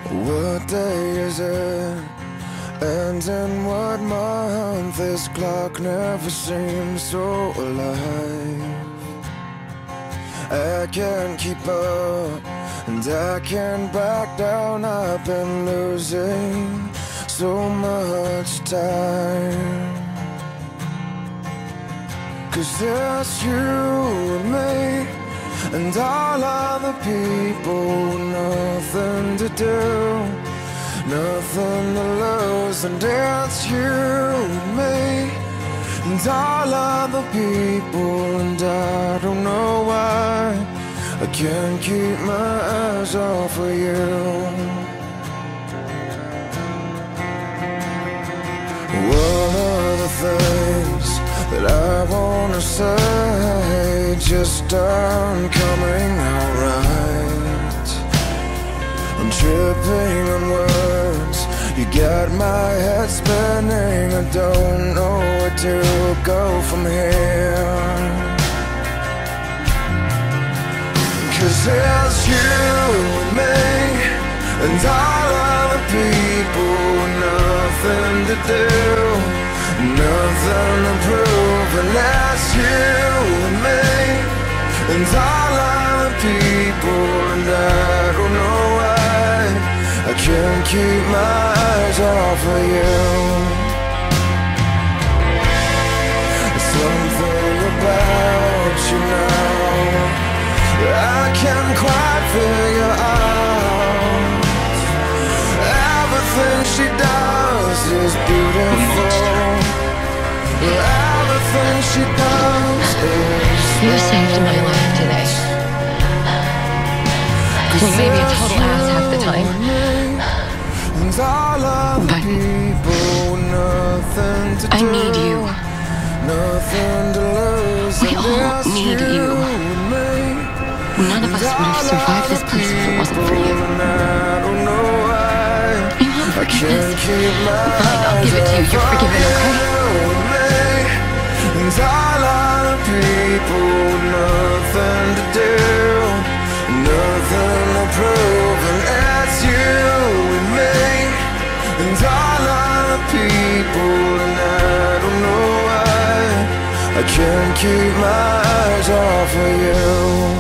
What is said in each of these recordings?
What day is it? And in what month? This clock never seems so alive. I can't keep up, and I can't back down. I've been losing so much time. 'Cause there's you and me, and all other people, nothing to do, nothing to lose. And it's you and me, and all other people, and I don't know why I can't keep my eyes off of you. One of the things that I wanna say just aren't coming out right. I'm tripping on words, you got my head spinning. I don't know where to go from here. 'Cause it's you and me, and all other people, nothing to do, nothing to prove. And that's you and me, and all other people, and I don't know why I can't keep my eyes off of you. Something about you now I can't quite figure out. Everything she does is beautiful. Everything she does is You saved my life today. You may be a total ass half the time, but I need you. We all need you. None of us would have survived this place if it wasn't for you. You want forgiveness? Fine, I'll give it to you. You're forgiven, okay? And all other people, nothing to do, nothing to prove. And it's you and me, and all other people, and I don't know why I can't keep my eyes off of you.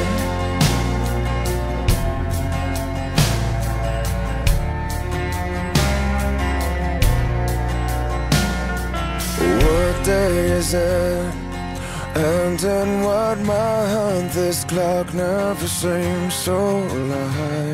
What day is it? And in what month? This clock never seems so alive.